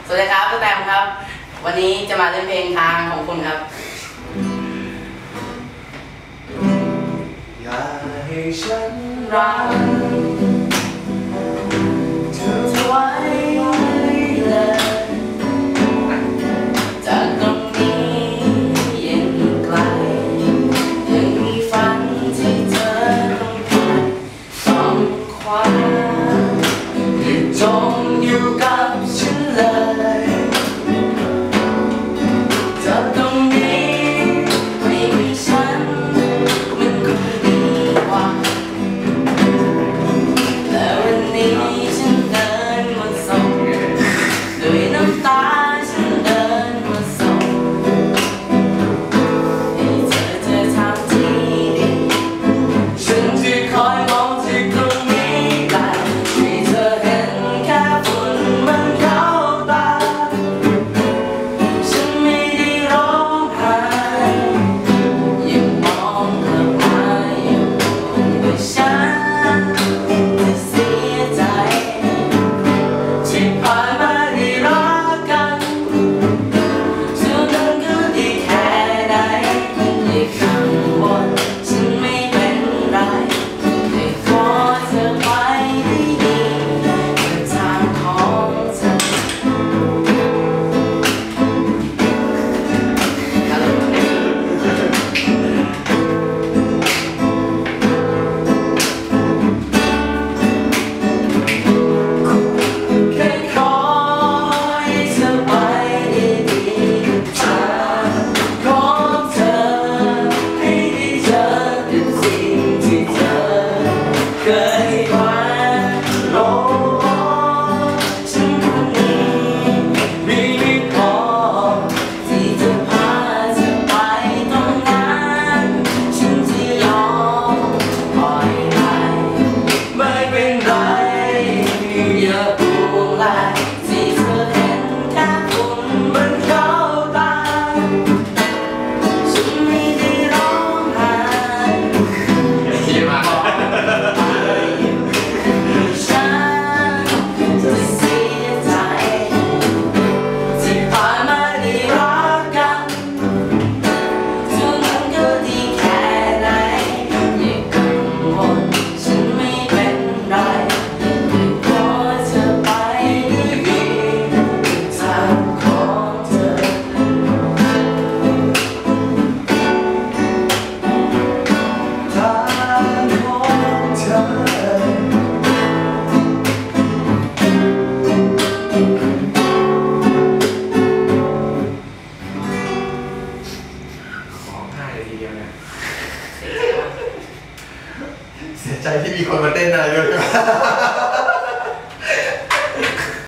วัสดีครับพี่แตมครับวันนี้จะมาเล่นเพลงทางของคุณครับอย่าให้ฉันรักเธอไว้เลยจากตรงนี้ยังไกลยังมีฝันที่เธอต้องคว้าอย่าจมอยู่กับฉันเลยจากตรงนี้ไม่มีฉันมันคงดีกว่าและวันนี้ฉันเดินมาส่งด้วยน้ำตาฉันเดินมาส่งให้เธอเจอทางที่ดีฉันจะคอยมองที่ตรงนี้แต่ให้เธอเห็นแค่ฝุ่นมันเข้าตาฉันไม่ได้ร้องไห้ยังมองกลับมาอยู่ว่าฉันจะเสียใจที่ผ่านมาได้รักกันส่วนนั้นก็ดีแค่ไหนอย่ากังวลฉันไม่เป็นไรให้ขอเธอไปได้ดีเดินทางของเธอแค่ขอให้เธอไปได้ดีกับทางของเธอให้ได้เจอกับสิ่งที่เธอเคยฝันโลกฉันคนนี้ไม่พอที่จะพาเธอไปตรงนั้นฉันจะยอมปล่อยไปไม่เป็นไรอย่าห่วงแลที่เธอเห็นแค่ฝุ่นมันเข้าตาฉันไม่ได้ร้องไห้อย่าบอกฉันจะเสียใจที่ผ่านมาได้รักกันส่วนนั้นก็ดีแค่ไหนอย่ากังวลฉันไม่เป็นไรให้ขอเธอไปได้ดีทางของเธอทางของเธอของง่ายเลยทีเดียวเนี่ยเสียใจที่มีคนมาเต้นอะไรด้วย